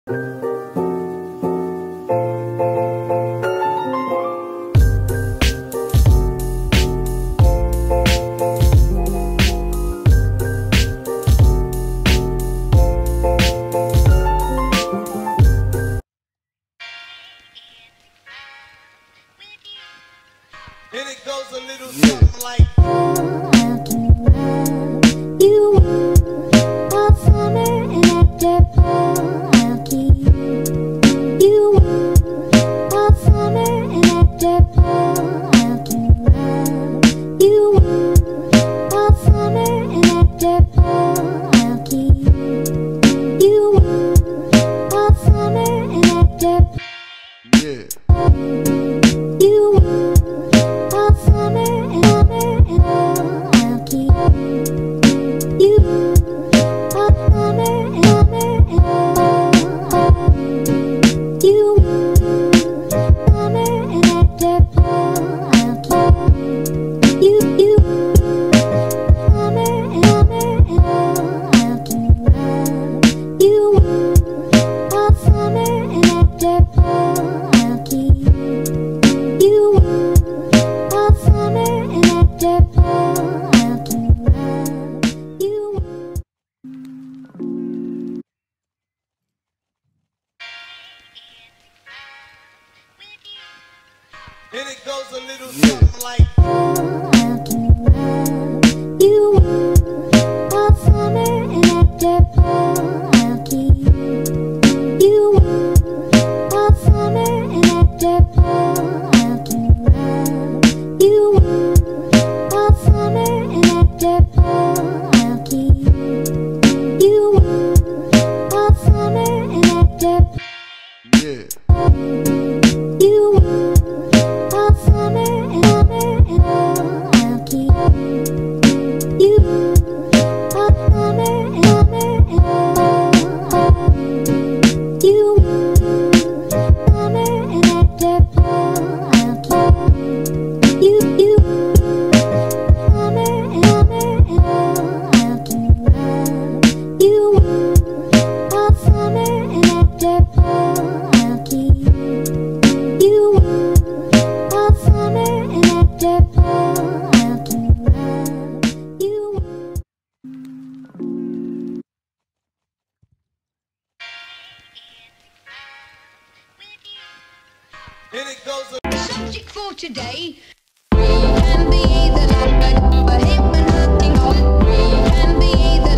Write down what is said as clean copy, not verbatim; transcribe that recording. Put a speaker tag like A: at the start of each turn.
A: And it goes a little something like
B: How can you all summer and after fall I'll keep you all summer and after fall I'll keep you all summer and after fall I'll keep you all summer and after
C: Yeah.
B: you all summer and I'll keep you all summer and you summer and after fall I'll keep you summer and I'll keep you all summer and after fall I'll keep you all summer and after fall I'll keep you.
A: and it goes a little something like
B: I'll keep you all summer and after fall I'll keep you all summer and after fall I'll keep you all summer and after fall I'll keep you all summer and after
C: Yeah.
B: you all summer and I'll keep you all summer and you summer and after fall I'll keep you summer and I'll keep you all summer and after fall I'll keep you all summer and after fall I'll keep you.
A: and it goes a
D: Subject for today. We can be either like a hip and hunting. We can be either